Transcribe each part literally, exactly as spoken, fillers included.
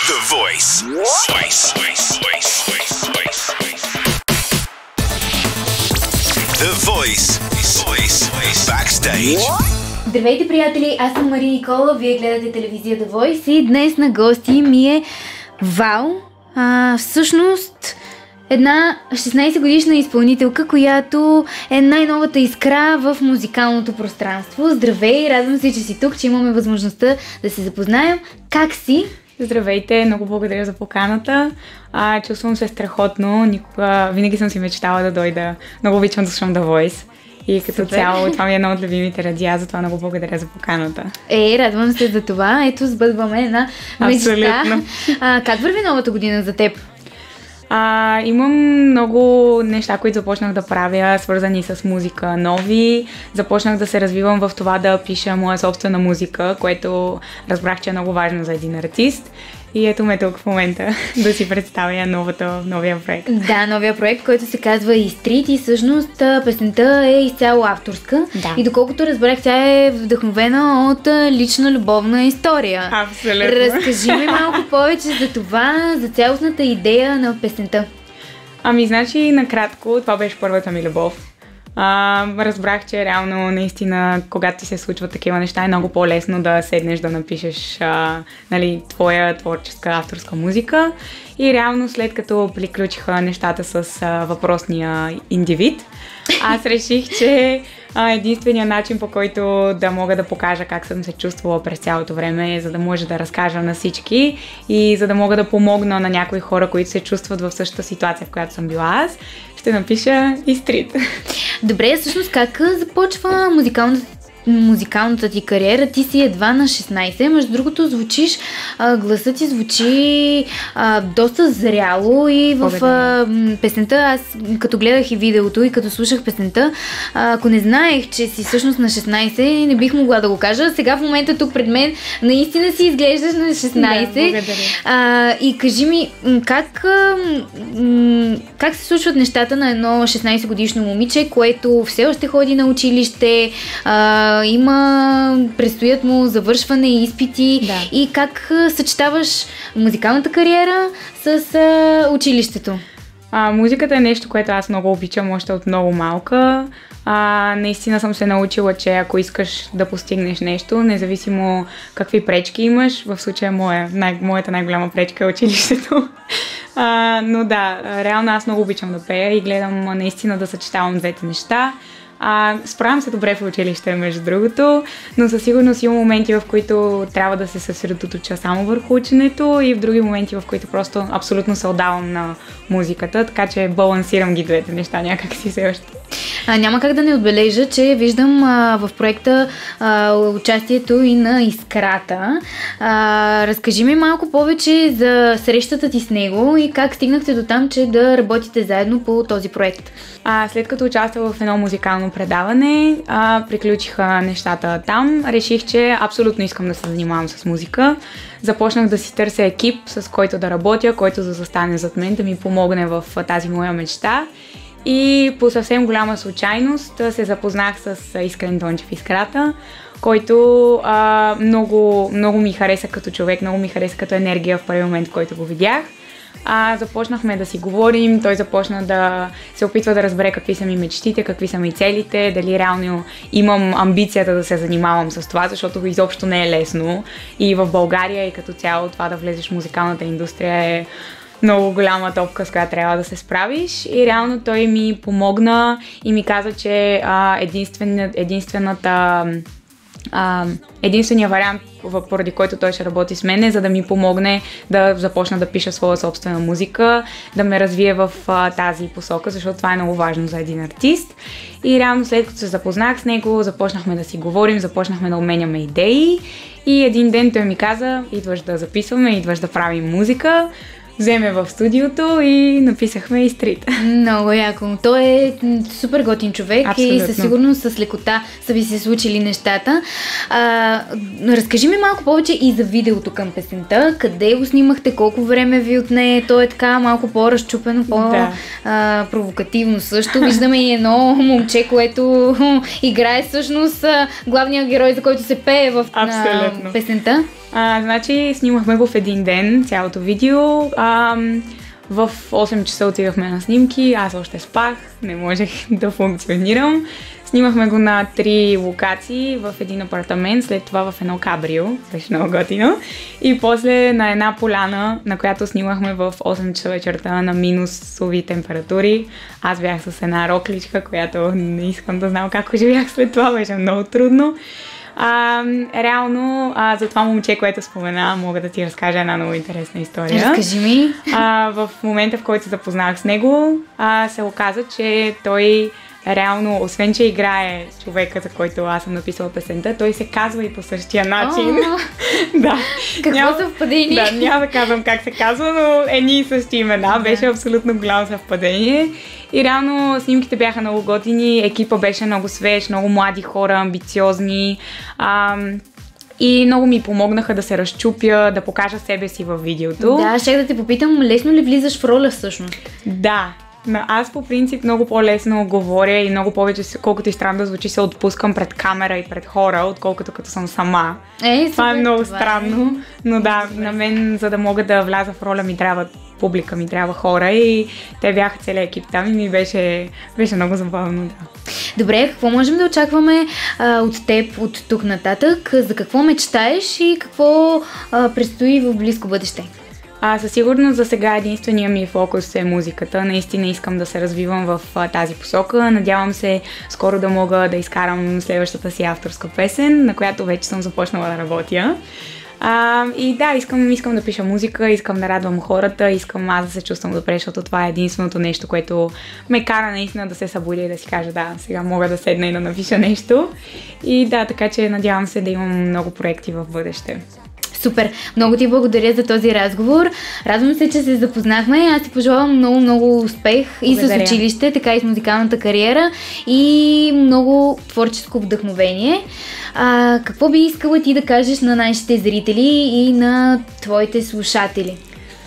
The Voice. Voice. Voice. Voice. Voice. The Voice. Voice. Backstage. Здравейте, приятели! Аз съм Мария Никола, вие гледате телевизия The Voice и днес на гости ми е Вал. А, всъщност една шестнайсет годишна изпълнителка, която е най-новата искра в музикалното пространство. Здравей! Радвам се, че си тук, че имаме възможността да се запознаем. Как си? Здравейте, много благодаря за поканата. А, чувствам се страхотно. Никога, винаги съм си мечтала да дойда. Много обичам да слушам The Voice. И като Супер. Цяло, това ми е едно от любимите радиа, затова много благодаря за поканата. Е, радвам се за това. Ето, сбъдваме една мечта. А, как върви новата година за теб? А, имам много неща, които започнах да правя, свързани с музика нови. Започнах да се развивам в това да пиша моя собствена музика, което разбрах, че е много важно за един артист. И ето ме тук в момента да си представя новата, новия проект. Да, новия проект, който се казва и Street, и всъщност песента е изцяло авторска. Да. И доколкото разбрах, тя е вдъхновена от лична любовна история. Абсолютно. Разкажи ми малко повече за това, за цялостната идея на песента. Ами, значи, накратко, това беше първата ми любов. А, разбрах, че реално наистина, когато ти се случват такива неща, е много по-лесно да седнеш да напишеш а, нали, твоя творческа авторска музика. И реално след като приключиха нещата с а, въпросния индивид, аз реших, че а, единственият начин, по който да мога да покажа как съм се чувствала през цялото време, за да може да разкажа на всички и за да мога да помогна на някои хора, които се чувстват в същата ситуация, в която съм била аз, ще напиша и Street. Добре, всъщност как започва музикалната музикалната ти кариера? Ти си едва на шестнайсет, между другото звучиш, а, гласът ти звучи а, доста зряло и в а, песента, аз като гледах и видеото и като слушах песента, а, ако не знаех, че си всъщност на шестнайсет, не бих могла да го кажа. Сега в момента тук пред мен наистина си изглеждаш на шестнайсет. Да, а, и кажи ми, как, м- как се случват нещата на едно шестнайсет годишно момиче, което все още ходи на училище, а, има, предстоят му завършване и изпити, да. И как съчетаваш музикалната кариера с а, училището? А, музиката е нещо, което аз много обичам още от много малка. А, наистина съм се научила, че ако искаш да постигнеш нещо, независимо какви пречки имаш, в случая моя, най- моята най-голяма пречка е училището. А, но да, реално аз много обичам да пея и гледам наистина да съчетавам двете неща. А, справям се добре в училище, между другото, но със сигурност има моменти, в които трябва да се съсредоточа само върху ученето и в други моменти, в които просто абсолютно се отдавам на музиката, така че балансирам ги двете неща някак си все още. А, няма как да не отбележа, че виждам а, в проекта а, участието и на Искрата. А, разкажи ми малко повече за срещата ти с него и как стигнахте до там, че да работите заедно по този проект. А, след като участвах в едно музикално предаване, а, приключиха нещата там, реших, че абсолютно искам да се занимавам с музика. Започнах да си търся екип, с който да работя, който да застане зад мен, да ми помогне в тази моя мечта. И по съвсем голяма случайност се запознах с Искрен Дончев Искрата, който а, много, много ми хареса като човек, много ми хареса като енергия в първи момент, в който го видях. А, започнахме да си говорим, той започна да се опитва да разбере какви са ми мечтите, какви са ми целите, дали реално имам амбицията да се занимавам с това, защото изобщо не е лесно. И в България и като цяло това да влезеш в музикалната индустрия е много голяма топка, с която трябва да се справиш. И реално той ми помогна и ми каза, че а, единствен, единствената... Uh, единственият вариант, поради който той ще работи с мен, е за да ми помогне да започна да пиша своя собствена музика, да ме развие в uh, тази посока, защото това е много важно за един артист. И реално след като се запознах с него, започнахме да си говорим, започнахме да обменяме идеи и един ден той ми каза: идваш да записваме, идваш да правим музика. Вземе в студиото и написахме и Street. Много яко. Той е супер готин човек. Абсолютно. И със сигурност с лекота са ви се случили нещата. А, разкажи ми малко повече и за видеото към песента. Къде го снимахте? Колко време ви отне? То е така малко по-разчупено, по-провокативно също. Виждаме и едно момче, което играе всъщност главния герой, за който се пее в на песента. А, значи снимахме в един ден цялото видео. А, в осем часа отидахме на снимки, аз още спах, не можех да функционирам. Снимахме го на три локации, в един апартамент, след това в едно кабрио, беше много готино. И после на една поляна, на която снимахме в осем часа вечерта на минусови температури. Аз бях с една рокличка, която не искам да знам как оживях след това, беше много трудно. А, реално, а, за това момче, което спомена, мога да ти разкажа една много интересна история. Разкажи ми. А, в момента, в който се запознах с него, а, се оказа, че той реално, освен че играе човека, за който аз съм написала песента, той се казва и по същия начин. Да. Какво няма, съвпадение? Да, няма да казвам как се казва, но едни и същи имена. Беше абсолютно голямо съвпадение. И реално снимките бяха много готини, екипа беше много свеж, много млади хора, амбициозни. Ам, И много ми помогнаха да се разчупя, да покажа себе си във видеото. Да, ще да те попитам, лесно ли влизаш в роля всъщност? Да. Аз по принцип много по-лесно говоря и много повече, колкото и странно да звучи, се отпускам пред камера и пред хора, отколкото като съм сама. Е, това супер, е много това странно, е. но да, на мен, за да мога да вляза в роля, ми трябва публика, ми трябва хора и те бяха целият екип там и ми беше, беше много забавно, да. Добре, какво можем да очакваме а, от теб от тук нататък? За какво мечтаеш и какво а, предстои в близко бъдеще? А, със сигурност за сега единствения ми фокус е музиката. Наистина искам да се развивам в а, тази посока. Надявам се скоро да мога да изкарам следващата си авторска песен, на която вече съм започнала да работя. А, и да, искам, искам да пиша музика, искам да радвам хората, искам аз да се чувствам добре, защото това е единственото нещо, което ме кара наистина да се събудя и да си кажа, да, сега мога да седна и да напиша нещо. И да, така че надявам се да имам много проекти в бъдеще. Супер! Много ти благодаря за този разговор. Радвам се, че се запознахме. Аз ти пожелавам много-много успех благодаря. И с училище, така и с музикалната кариера и много творческо вдъхновение. А, какво би искала ти да кажеш на нашите зрители и на твоите слушатели?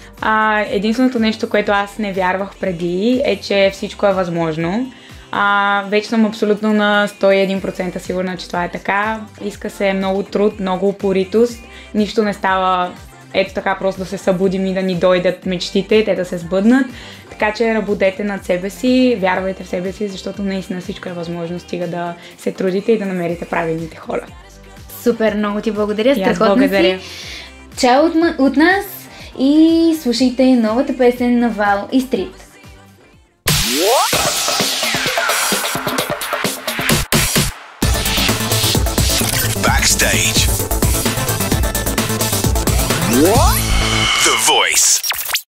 А, единственото нещо, което аз не вярвах преди, е, че всичко е възможно. А, вече съм абсолютно на сто и един процента сигурна, че това е така. Иска се много труд, много упоритост. Нищо не става ето така просто да се събудим и да ни дойдат мечтите, те да се сбъднат. Така че работете над себе си, вярвайте в себе си, защото наистина всичко е възможно, стига да се трудите и да намерите правилните хора. Супер, много ти благодаря, страхотна си. Чао от, от нас и слушайте новата песен на Вал и Стрит. Backstage. The Voice.